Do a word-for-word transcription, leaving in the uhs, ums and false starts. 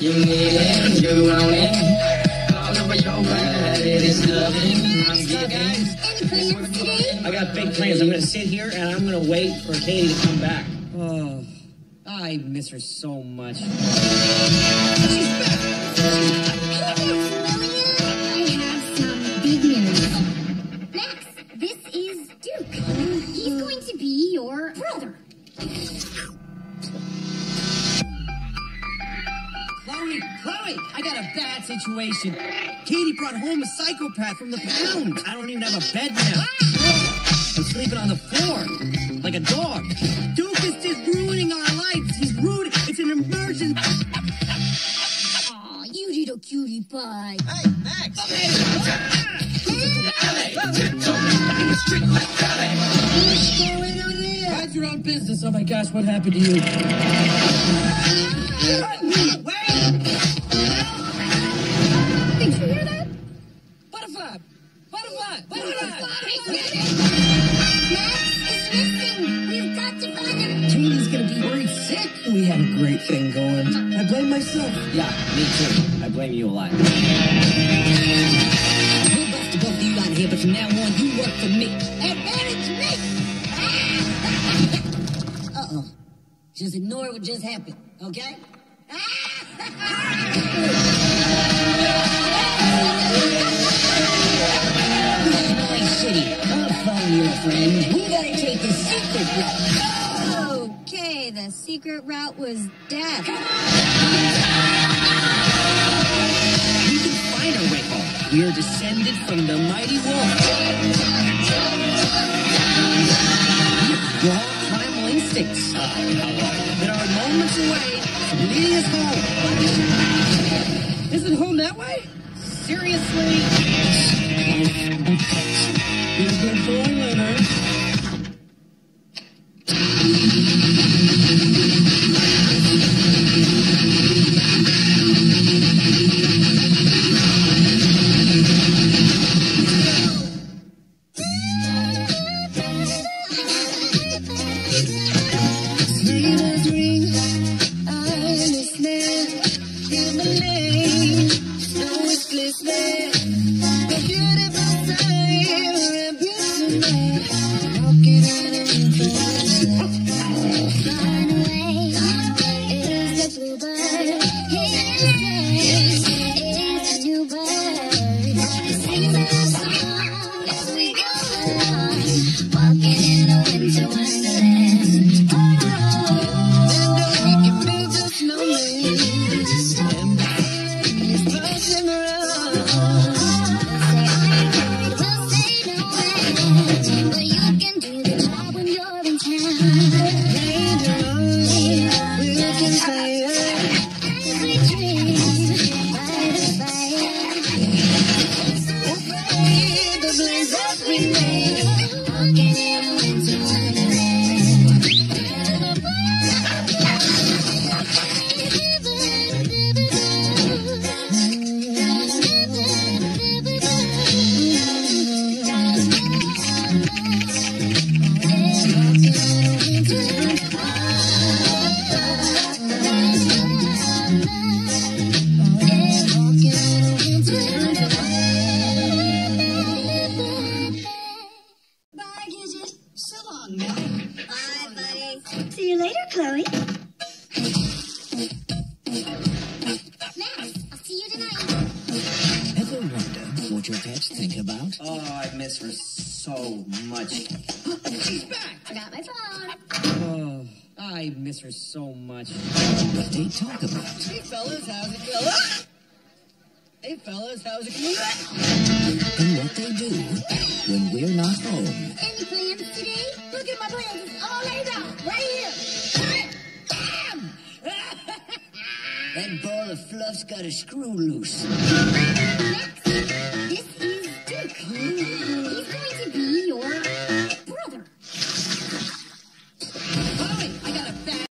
You need it, you want it. All over your body, it's loving. I'm giving. Any plans today? I got big plans. I'm going to sit here and I'm going to wait for Katie to come back. Oh, I miss her so much. She's back! I have some big news. Max, this is Duke. He's going to be your brother. Chloe, Chloe, I got a bad situation. Katie brought home a psychopath from the pound. I don't even have a bed now. I'm sleeping on the floor, like a dog. Duke is just ruining our lives. He's rude. It's an emergency. Aw, you little cutie pie. Hey, Max. What's going on there? Mind your own business. Oh my gosh, what happened to you? Wait! Did you hear that? Butterfly! Butterfly! Butterfly! Max is missing. We've got to find him. Katie's gonna be worried sick. We had a great thing going. I blame myself. Yeah, me too. I blame you a lot. We'll bust both of you out here, but from now on, you work for me. Advantage me. Uh-oh. Just ignore what just happened, okay? City. I'll follow your friend. We gotta take the secret route. Okay, the secret route was death. We can find our way home. We are descended from the mighty wolf. We have raw primal instincts that are moments away from leading us home. Isn't home that way? Seriously? You're a good boy, Leonard. Sleepless ring, I'm listening. Hear my name, snow is glistening. A beautiful time, a beautiful night. Walking out into the Flying away is the bluebird. His is a new bird. Singing a song as we go along. Walking in a winter wonderland. and we can build a snowman. And it's passing around. We'll say no way, but you can do the job when you're in town. Later on, we can say it. As we dream by the fire, The blaze that we made. walking in a winter wonderland. Bye, Gidget. So long, Millie. Bye, buddy. See you later, Chloe. Max, I'll see you tonight. Ever wonder what your pets think about? Oh, I miss her so much. She's back. Forgot my phone. Oh, I miss her so much. What they talk about? Hey, fellas, how's it going? Hey, fellas, how's it going? And what they do when we're not home. Any plans today? Look at my plans. It's all laid out. Right here. Bam! That ball of fluff's got a screw loose. Max, this is Duke.